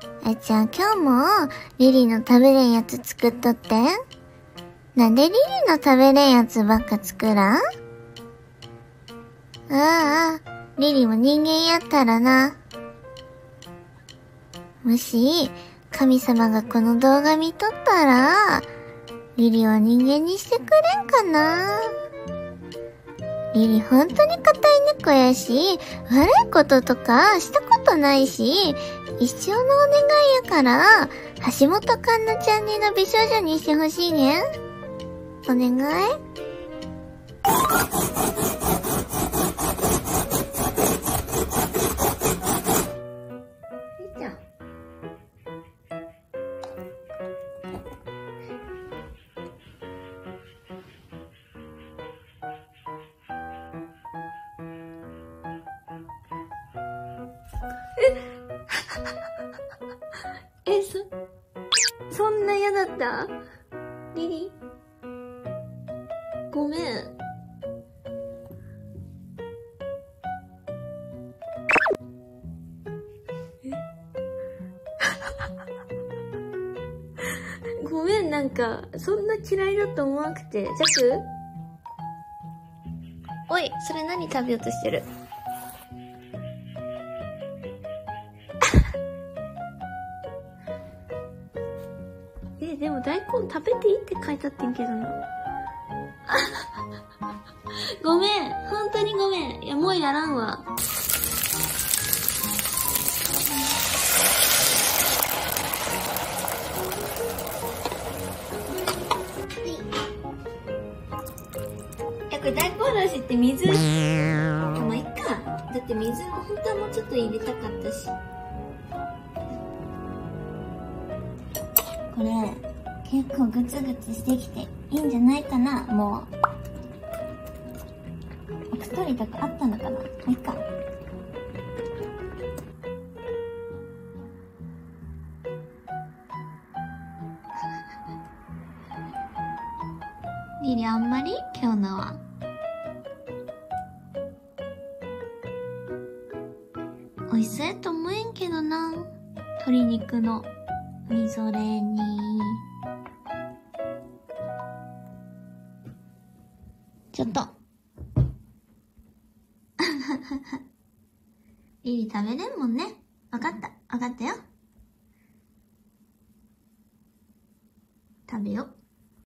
じゃあ今日もリリの食べれんやつ作っとって。なんでリリの食べれんやつばっか作らん？リリも人間やったらな。もし、神様がこの動画見とったら、リリを人間にしてくれんかな？リリ本当に硬い猫やし、悪いこととかしたことないし、一生のお願いやから、橋本環奈ちゃんにの美少女にしてほしいねん。お願い。じゃん。そんな嫌だったリリごめん。ごめん、なんか、そんな嫌いだと思わなくて。ジャク？おい、それ何食べようとしてる？でも大根食べていいって書いてあってんけどな。ごめん、本当にごめん。いや、もうやらんわ。これ大根おろしって水まあ、いっか。だって水も本当はもうちょっと入れたかったし。これ結構グツグツしてきていいんじゃないかな。もうおくとりとかあったのかな。いっか。リリあんまり今日のは美味しそうやと思えんけどな。鶏肉のみぞれ煮。ちょっとリリ食べれんもんね。わかった。わかったよ。食べよ。